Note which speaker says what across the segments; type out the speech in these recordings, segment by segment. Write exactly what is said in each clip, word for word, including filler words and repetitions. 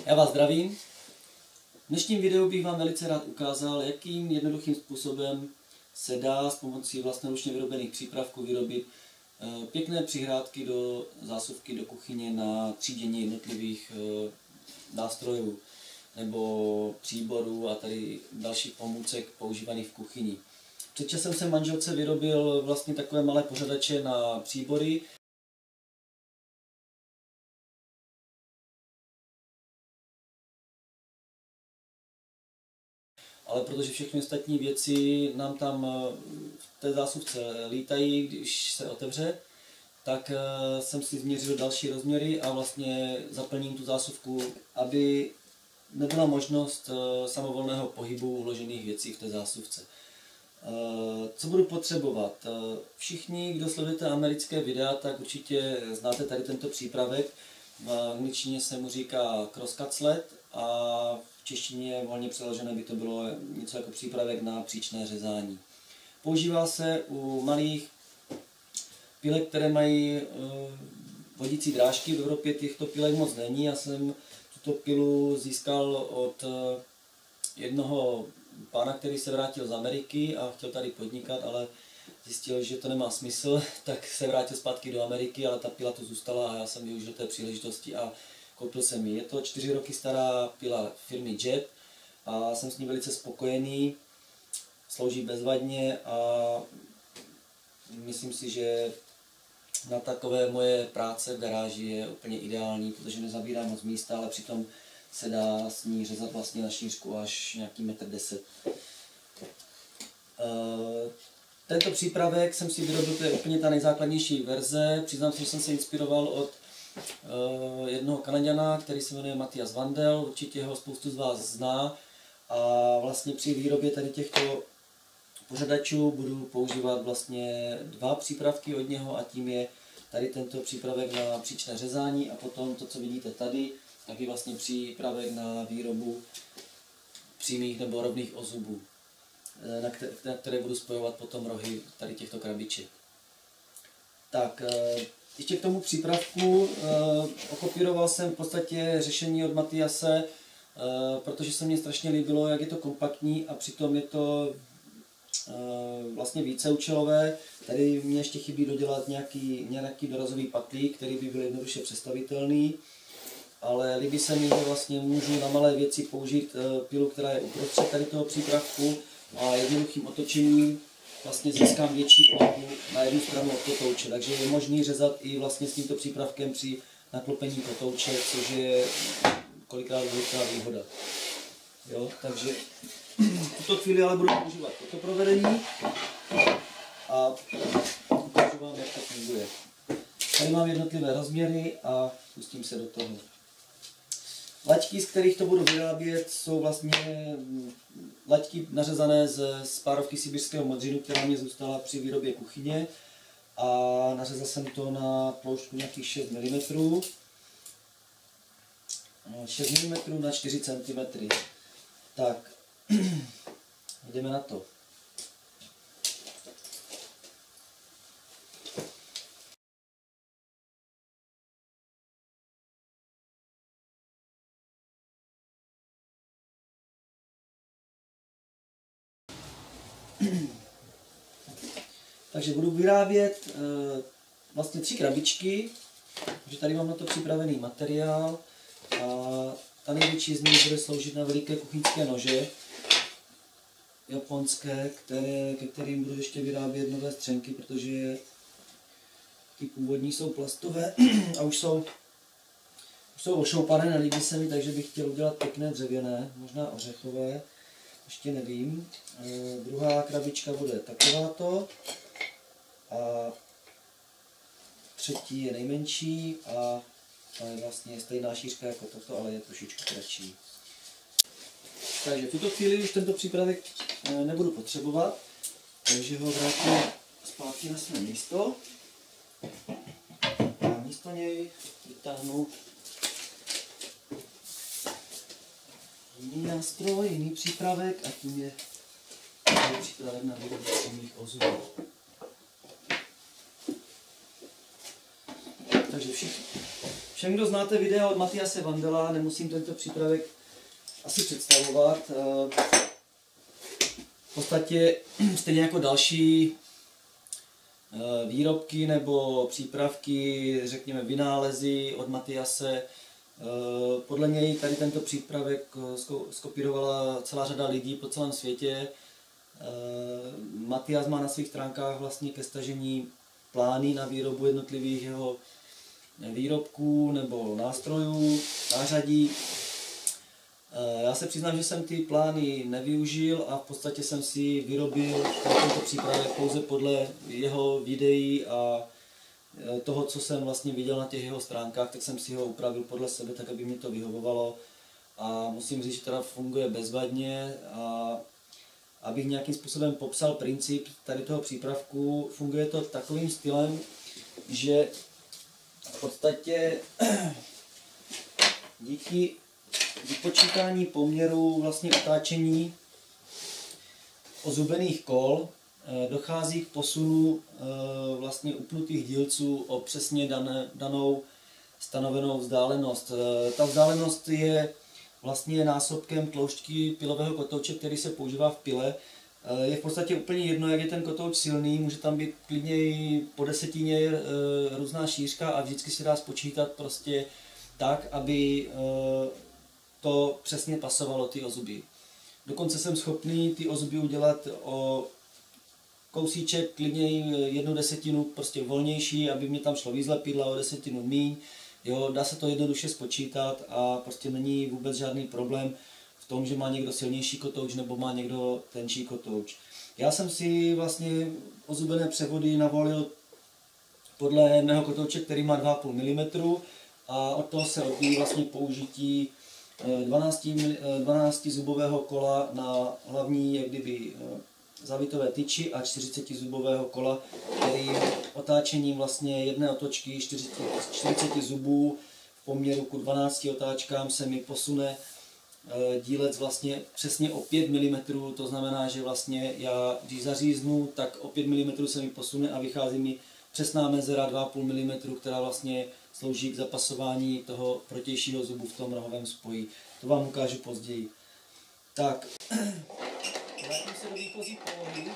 Speaker 1: Já vás zdravím. V dnešním videu bych vám velice rád ukázal, jakým jednoduchým způsobem se dá s pomocí vlastnoručně vyrobených přípravků vyrobit pěkné přihrádky do zásuvky do kuchyně na třídění jednotlivých nástrojů nebo příborů a tady dalších pomůcek používaných v kuchyni. Před časem jsem manželce vyrobil vlastně takové malé pořadače na příbory. Ale protože všechny ostatní věci nám tam v té zásuvce lítají, když se otevře, tak jsem si změřil další rozměry a vlastně zaplním tu zásuvku, aby nebyla možnost samovolného pohybu uložených věcí v té zásuvce. Co budu potřebovat? Všichni, kdo sledujete americké videa, tak určitě znáte tady tento přípravek. V angličtině se mu říká crosscut sled a v češtině volně přeložené by to bylo něco jako přípravek na příčné řezání. Používá se u malých pilek, které mají vodící drážky. V Evropě těchto pilek moc není. Já jsem tuto pilu získal od jednoho pána, který se vrátil z Ameriky a chtěl tady podnikat, ale zjistil, že to nemá smysl, tak se vrátil zpátky do Ameriky, ale ta pila tu zůstala a já jsem využil té příležitosti a koupil jsem ji. Je to čtyři roky stará pila firmy Jet a jsem s ní velice spokojený, slouží bezvadně a myslím si, že na takové moje práce v garáži je úplně ideální, protože nezabírá moc místa, ale přitom se dá s ní řezat vlastně na šířku až nějaký metr deset. Tento přípravek jsem si vyrobil, to je úplně ta nejzákladnější verze. Přiznám se, že jsem se inspiroval od jednoho Kanaďana, který se jmenuje Matthias Wandel, určitě ho spoustu z vás zná. A vlastně při výrobě tady těchto pořadačů budu používat vlastně dva přípravky od něho a tím je tady tento přípravek na příčné řezání a potom to, co vidíte tady, tak je vlastně přípravek na výrobu přímých nebo rovných ozubů, na které budu spojovat potom rohy tady těchto krabiček. Tak, ještě k tomu přípravku okopíroval jsem v podstatě řešení od Mathiase, protože se mně strašně líbilo, jak je to kompaktní a přitom je to vlastně víceúčelové. Tady mě ještě chybí dodělat nějaký, nějaký dorazový patlík, který by byl jednoduše přestavitelný. Ale líbí se mi, že vlastně můžu na malé věci použít pilu, která je uprostřed tady toho přípravku a jednoduchým otočením vlastně získám větší plochu na jednu stranu od kotouče. Takže je možný řezat i vlastně s tímto přípravkem při naklopení kotouče, což je kolikrát velká výhoda. Jo, takže v tuto chvíli ale budu používat toto provedení a ukážu vám, jak to funguje. Tady mám jednotlivé rozměry a pustím se do toho. Laťky, z kterých to budu vyrábět, jsou vlastně laťky nařezané z, z párovky sibirského modřinu, která mě zůstala při výrobě kuchyně. A nařezal jsem to na ploužku nějakých šest milimetrů. šest milimetrů na čtyři centimetry. Tak, jdeme na to. Takže budu vyrábět e, vlastně tři krabičky, takže tady mám na to připravený materiál a ta největší z nich bude sloužit na veliké kuchyňské nože japonské, které, ke kterým budu ještě vyrábět nové střenky, protože ty původní jsou plastové a už jsou, už jsou ošoupané, nelíbí se mi, takže bych chtěl udělat pěkné dřevěné, možná ořechové. Ještě nevím. E, druhá krabička bude takováto a třetí je nejmenší a ta je vlastně stejná šířka jako toto, ale je trošičku kratší. Takže v tuto chvíli už tento přípravek nebudu potřebovat, takže ho vrátím zpátky na své místo a místo něj vytáhnu jiný nástroj, jiný přípravek a tím je přípravek na výrobu přímých ozubů. Takže všichni, Všem, kdo znáte videa od Matiase Vandela, nemusím tento přípravek asi představovat. V podstatě stejně jako další výrobky nebo přípravky, řekněme vynálezy od Matiase, podle něj tady tento přípravek skopírovala celá řada lidí po celém světě. Matias má na svých stránkách vlastně ke stažení plány na výrobu jednotlivých jeho výrobků nebo nástrojů, nářadí. Já se přiznám, že jsem ty plány nevyužil a v podstatě jsem si vyrobil tento přípravek pouze podle jeho videí a toho, co jsem vlastně viděl na těch jeho stránkách, tak jsem si ho upravil podle sebe, tak aby mi to vyhovovalo. A musím říct, že teda funguje bezvadně. A abych nějakým způsobem popsal princip tady toho přípravku, funguje to takovým stylem, že v podstatě díky vypočítání poměru vlastně otáčení ozubených kol dochází k posunu vlastně upnutých dílců o přesně dané, danou stanovenou vzdálenost. Ta vzdálenost je vlastně násobkem tloušťky pilového kotouče, který se používá v pile. Je v podstatě úplně jedno, jak je ten kotouč silný, může tam být klidně i po desetině různá šířka a vždycky se dá spočítat prostě tak, aby to přesně pasovalo ty ozuby. Dokonce jsem schopný ty ozuby udělat o kousíček, klidně jednu desetinu prostě volnější, aby mě tam šlo víc lepidla, o desetinu míň. Jo, dá se to jednoduše spočítat a prostě není vůbec žádný problém v tom, že má někdo silnější kotouč nebo má někdo tenčí kotouč. Já jsem si vlastně ozubené převody navolil podle mého kotouče, který má dva a půl milimetru a od toho se odvíjí vlastně použití dvanácti zubového kola na hlavní jak kdyby zavitové tyči a čtyřiceti zubového kola, který otáčením vlastně jedné otočky čtyřiceti zubů v poměru k dvanácti otáčkám se mi posune dílec vlastně přesně o pět milimetrů, to znamená, že vlastně já, když zaříznu, tak o pět milimetrů se mi posune a vychází mi přesná mezera dva a půl milimetru, která vlastně slouží k zapasování toho protějšího zubu v tom rohovém spoji. To vám ukážu později. Tak, vrátím se do výchozí polohy.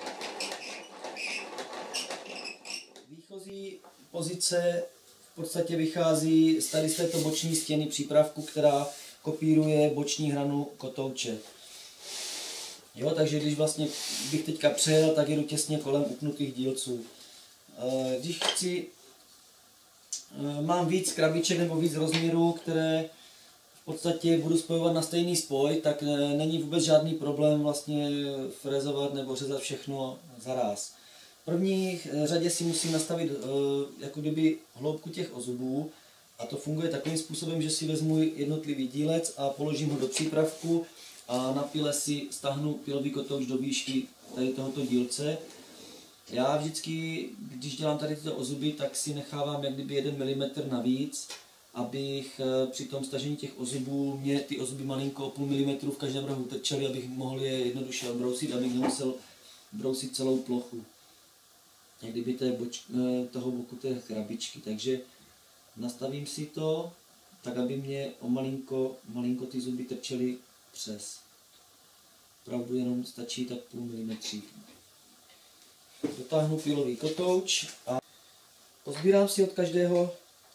Speaker 1: Výchozí pozice v podstatě vychází z tady z této boční stěny přípravku, která kopíruje boční hranu kotouče. Jo, takže když vlastně bych teďka přejel, tak jedu těsně kolem upnutých dílců. Když chci, mám víc krabiček nebo víc rozměrů, které v podstatě budu spojovat na stejný spoj, tak není vůbec žádný problém vlastně frezovat nebo řezat všechno zaráz. V první řadě si musím nastavit jako kdyby hloubku těch ozubů a to funguje takovým způsobem, že si vezmu jednotlivý dílec a položím ho do přípravku a na pile si stáhnu pilový kotouč do výšky tady tohoto dílce. Já vždycky, když dělám tady tyto ozuby, tak si nechávám jak kdyby jeden milimetr navíc, abych při tom stažení těch ozubů, mě ty ozuby malinko o půl milimetru v každém rohu trčely, abych mohl je jednoduše obrousit, abych nemusel brousit celou plochu. Jak kdyby té boč, toho boku té krabičky. Takže nastavím si to, tak aby mě o malinko, malinko ty zuby trčely přes. Opravdu jenom stačí tak půl milimetřík. Dotáhnu pilový kotouč a pozbírám si od každého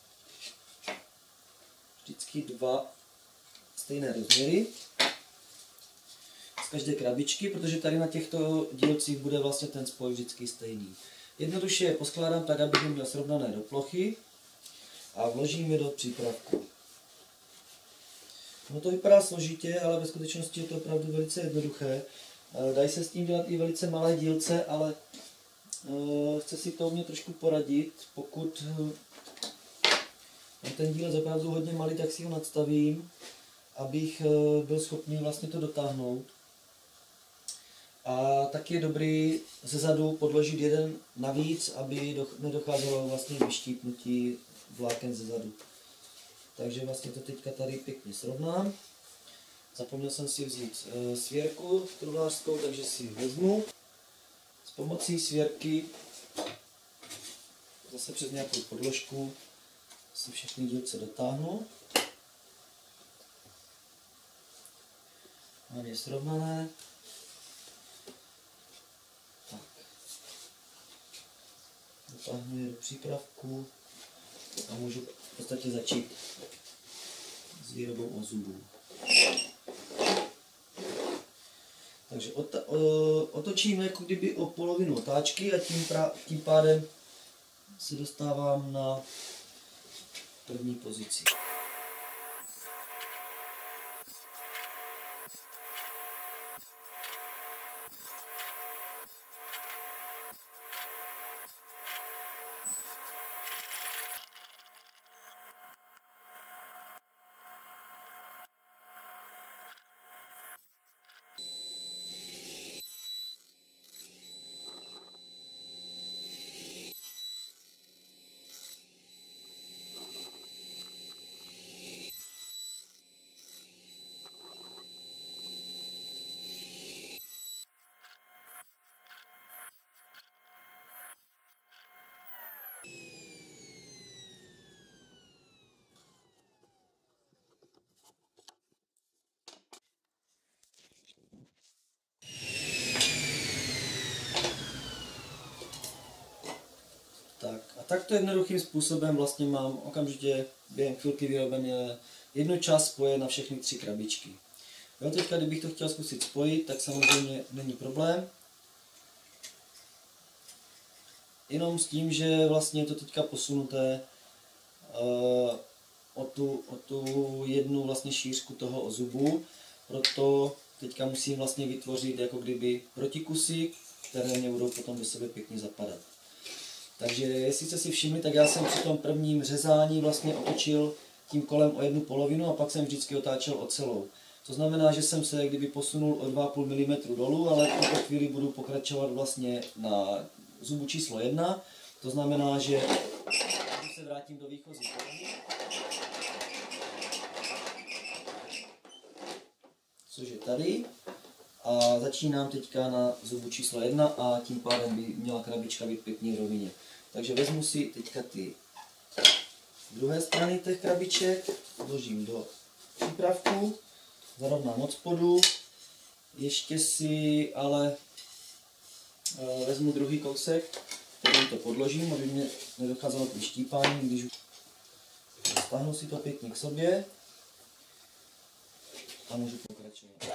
Speaker 1: vždycky dva stejné rozměry z každé krabičky, protože tady na těchto dílcích bude vlastně ten spoj vždycky stejný. Jednoduše je poskládám tak, abych je měl srovnané do plochy a vložím je do přípravku. No to vypadá složitě, ale ve skutečnosti je to opravdu velice jednoduché. Dají se s tím dělat i velice malé dílce, ale chce si to mě trošku poradit. Pokud ten dílec je opravdu hodně malý, tak si ho nadstavím, abych byl schopný vlastně to dotáhnout. A tak je dobrý zezadu podložit jeden navíc, aby nedocházelo vlastně k vyštípnutí vláken zezadu. Takže vlastně to teďka tady pěkně srovnám. Zapomněl jsem si vzít svěrku truhlářskou, takže si ji vezmu. S pomocí svěrky zase přes nějakou podložku si všechny dílce dotáhnu. Mám je srovnané. Tak. Dotáhnu je do přípravku a můžu v podstatě začít s výrobou ozubů. Takže otočíme jako kdyby o polovinu otáčky a tím, pra, tím pádem se dostávám na první pozici. Tak a takto jednoduchým způsobem vlastně mám okamžitě během chvilky vyrobené jednu část spoje na všechny tři krabičky. Jo, teďka, kdybych to chtěl zkusit spojit, tak samozřejmě není problém. Jenom s tím, že vlastně je to teďka posunuté uh, o, tu, o tu jednu vlastně šířku toho ozubu, proto teďka musím vlastně vytvořit jako kdyby protikusy, které mě budou potom do sebe pěkně zapadat. Takže jestli jste si všimli, tak já jsem při tom prvním řezání vlastně otočil tím kolem o jednu polovinu a pak jsem vždycky otáčel o celou. To znamená, že jsem se kdyby posunul o dva a půl milimetru dolů, ale v tuto chvíli budu pokračovat vlastně na zubu číslo jedna. To znamená, že když se vrátím do výchozí polohy, což je tady, a začínám teďka na zubu číslo jedna a tím pádem by měla krabička být pěkně v rovině. Takže vezmu si teďka ty druhé strany těch krabiček, vložím do přípravku, zarovnám od spodu, ještě si ale e, vezmu druhý kousek, který to podložím, aby mě nedocházelo k vyštípání, když stáhnu si to pěkně k sobě a můžu pokračovat.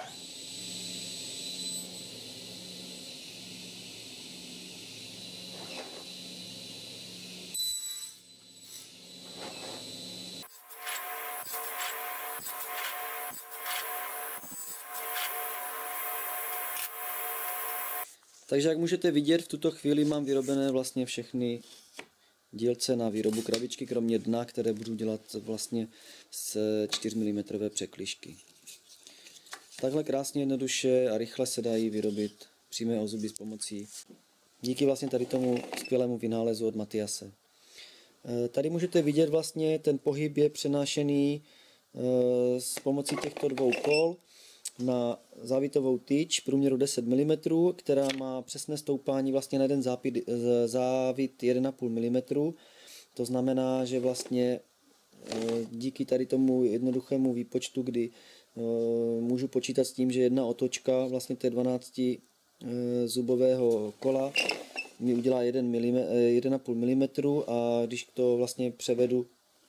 Speaker 1: Takže jak můžete vidět, v tuto chvíli mám vyrobené vlastně všechny dílce na výrobu krabičky, kromě dna, které budu dělat vlastně z čtyři milimetrové překližky. Takhle krásně, jednoduše a rychle se dají vyrobit přímé ozuby s pomocí, díky vlastně tady tomu skvělému vynálezu od Matiase. Tady můžete vidět vlastně ten pohyb je přenášený s pomocí těchto dvou kol na závitovou tyč průměru deset milimetrů, která má přesné stoupání vlastně na jeden zápit, závit jeden a půl milimetru. To znamená, že vlastně díky tady tomu jednoduchému výpočtu, kdy můžu počítat s tím, že jedna otočka vlastně té dvanácti zubového kola mi udělá jeden a půl milimetru a když to vlastně převedu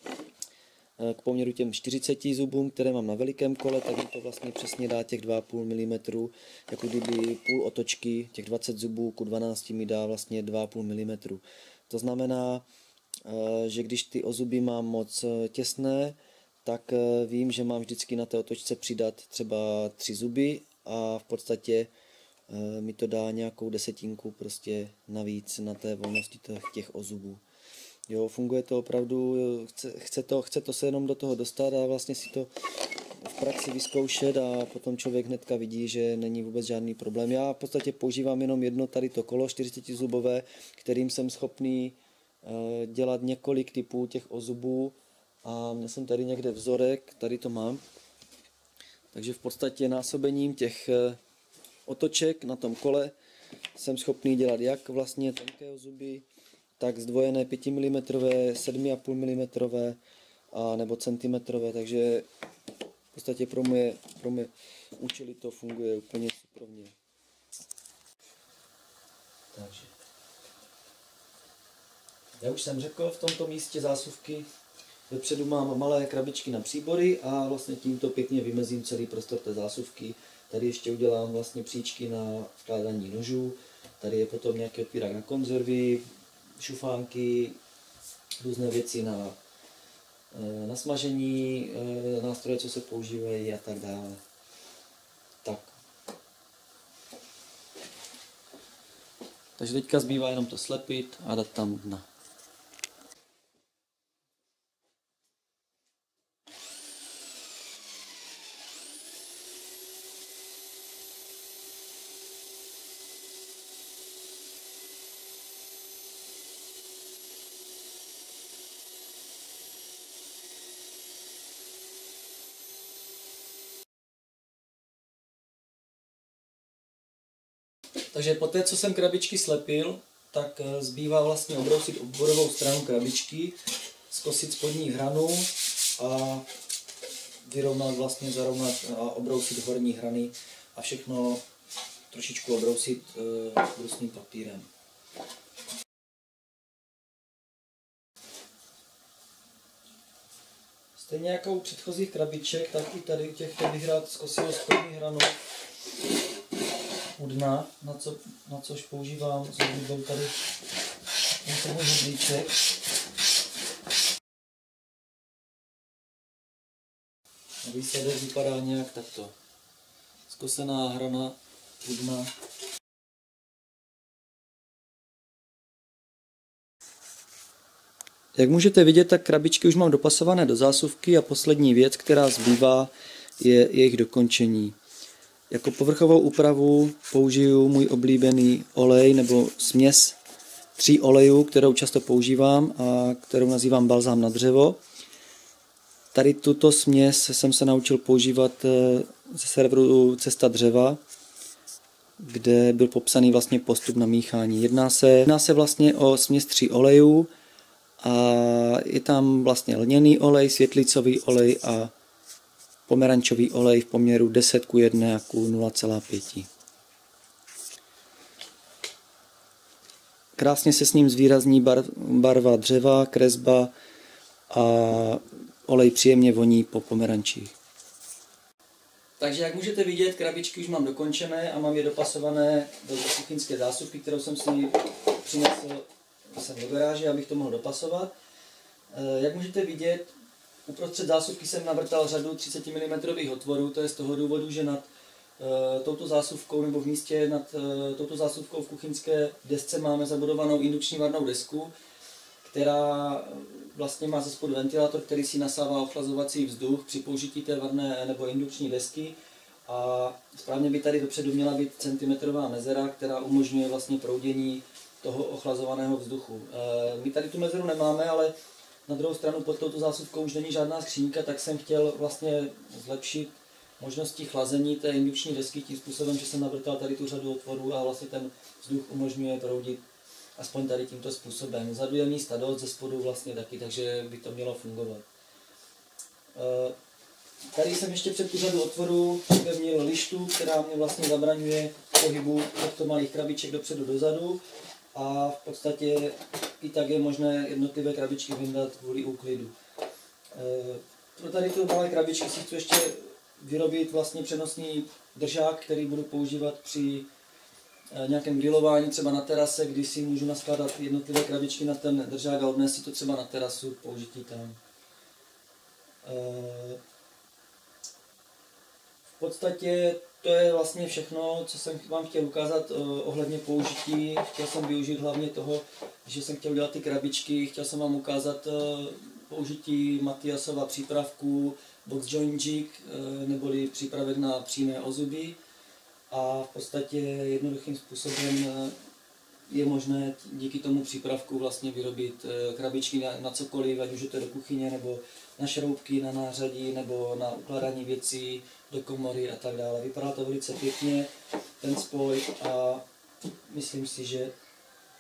Speaker 1: k poměru těm čtyřiceti zubům, které mám na velikém kole, tak mi to vlastně přesně dá těch dva a půl milimetru, jako kdyby půl otočky, těch dvacet zubů ku dvanácti mi dá vlastně dva a půl milimetru. To znamená, že když ty ozuby mám moc těsné, tak vím, že mám vždycky na té otočce přidat třeba tři zuby a v podstatě mi to dá nějakou desetinku prostě navíc na té volnosti těch ozubů. Jo, funguje to opravdu, chce, chce, to, chce to se jenom do toho dostat a vlastně si to v praxi vyzkoušet a potom člověk hnedka vidí, že není vůbec žádný problém. Já v podstatě používám jenom jedno tady to kolo čtyřicetizubové, kterým jsem schopný uh, dělat několik typů těch ozubů a měl jsem tady někde vzorek, tady to mám. Takže v podstatě násobením těch uh, otoček na tom kole jsem schopný dělat jak vlastně tenké ozuby, tak zdvojené pět milimetrů, sedm a půl milimetru a nebo centimetrové, takže v podstatě pro moje, pro moje účely to funguje úplně superovně. Takže. Já už jsem řekl, v tomto místě zásuvky vepředu mám malé krabičky na příbory a vlastně tímto pěkně vymezím celý prostor té zásuvky. Tady ještě udělám vlastně příčky na vkládání nožů, tady je potom nějaký otvírák na konzervy, šufánky, různé věci na, na smažení, nástroje, co se používají a tak dále. Tak. Takže teďka zbývá jenom to slepit a dát tam dna. Takže po té, co jsem krabičky slepil, tak zbývá vlastně obrousit obvodovou stranu krabičky, zkosit spodní hranu a vyrovnat, vlastně zarovnat a obrousit horní hrany a všechno trošičku obrousit e, brusným papírem. Stejně jako u předchozích krabiček, tak i tady těch bych rád zkosil spodní hranu u dna, na, co, na což používám s oblíbou tady tento můj hudlíček. A výsledek vypadá nějak takto. Zkosená hrana u dna. Jak můžete vidět, tak krabičky už mám dopasované do zásuvky a poslední věc, která zbývá, je jejich dokončení. Jako povrchovou úpravu použiju můj oblíbený olej nebo směs tří olejů, kterou často používám a kterou nazývám balzám na dřevo. Tady tuto směs jsem se naučil používat ze serveru Cesta dřeva, kde byl popsaný vlastně postup na míchání. Jedná se, jedná se vlastně o směs tří olejů a je tam vlastně lněný olej, světlicový olej a pomerančový olej v poměru deset ku jedné a ku nula celá pět. Krásně se s ním zvýrazní bar, barva dřeva, kresba a olej příjemně voní po pomerančích. Takže jak můžete vidět, krabičky už mám dokončené a mám je dopasované do kuchyňské zásuvky, kterou jsem si přinesl jsem do garáže, abych to mohl dopasovat. Jak můžete vidět, uprostřed zásuvky jsem navrtal řadu třicet milimetrů otvorů, to je z toho důvodu, že nad e, touto zásuvkou nebo v místě nad e, touto zásuvkou v kuchyňské desce máme zabudovanou indukční varnou desku, která vlastně má ze spodu ventilátor, který si nasává ochlazovací vzduch při použití té varné nebo indukční desky a správně by tady dopředu měla být centimetrová mezera, která umožňuje vlastně proudění toho ochlazovaného vzduchu. E, my tady tu mezeru nemáme, ale na druhou stranu pod touto zásuvkou už není žádná skřínka, tak jsem chtěl vlastně zlepšit možnosti chlazení té indukční desky tím způsobem, že jsem navrtal tady tu řadu otvorů a vlastně ten vzduch umožňuje proudit aspoň tady tímto způsobem. Vzadu je místa dost, ze spodu vlastně taky, takže by to mělo fungovat. Tady jsem ještě před tu řadu otvorů připevnil lištu, která mě vlastně zabraňuje pohybu těchto malých krabiček dopředu dozadu. A v podstatě i tak je možné jednotlivé krabičky vyndat kvůli úklidu. Pro tady ty malé krabičky si chci ještě vyrobit vlastně přenosný držák, který budu používat při nějakém grilování, třeba na terase, kdy si můžu naskládat jednotlivé krabičky na ten držák a odnést si to třeba na terasu k použití tam. V podstatě to je vlastně všechno, co jsem vám chtěl ukázat ohledně použití. Chtěl jsem využít hlavně toho, že jsem chtěl dělat ty krabičky, chtěl jsem vám ukázat použití Matiasova přípravku Box Joint Jig, neboli přípravek na přímé ozuby. A v podstatě jednoduchým způsobem je možné díky tomu přípravku vlastně vyrobit krabičky na, na cokoliv, ať už je to do kuchyně, nebo na šroubky, na nářadí, nebo na ukládání věcí do komory a tak dále. Vypadá to velice pěkně, ten spoj, a myslím si, že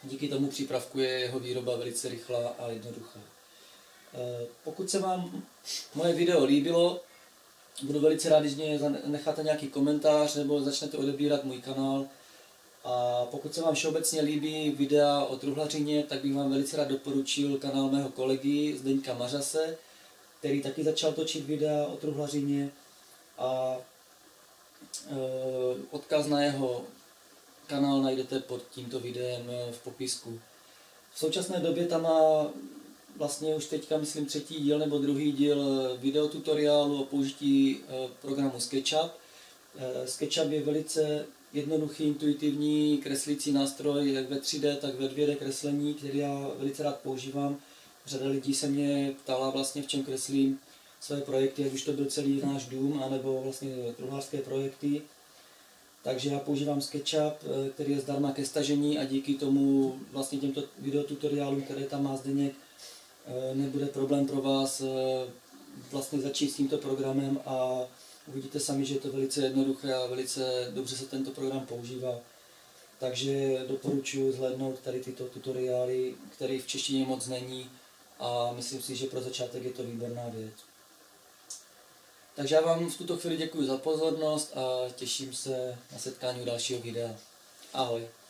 Speaker 1: Díky tomu přípravku je jeho výroba velice rychlá a jednoduchá. Pokud se vám moje video líbilo, budu velice rád, když mě necháte nějaký komentář nebo začnete odebírat můj kanál. A pokud se vám všeobecně líbí videa o truhlařině, tak bych vám velice rád doporučil kanál mého kolegy Zdeňka Mařase, který taky začal točit videa o truhlařině. A e, odkaz na jeho kanál najdete pod tímto videem v popisku. V současné době tam má vlastně už teďka, myslím, třetí díl nebo druhý díl videotutoriálu o použití programu SketchUp. SketchUp je velice jednoduchý, intuitivní kreslící nástroj jak ve tři dé, tak ve dvě dé kreslení, který já velice rád používám. Řada lidí se mě ptala vlastně, v čem kreslím své projekty, ať už to byl celý náš dům, anebo vlastně truhlářské projekty. Takže já používám SketchUp, který je zdarma ke stažení a díky tomu vlastně těmto videotutoriálům, které tam má Zdeněk, nebude problém pro vás vlastně začít s tímto programem a uvidíte sami, že je to velice jednoduché a velice dobře se tento program používá. Takže doporučuji zhlédnout tady tyto tutoriály, které v češtině moc není a myslím si, že pro začátek je to výborná věc. Takže já vám v tuto chvíli děkuji za pozornost a těším se na setkání u dalšího videa. Ahoj.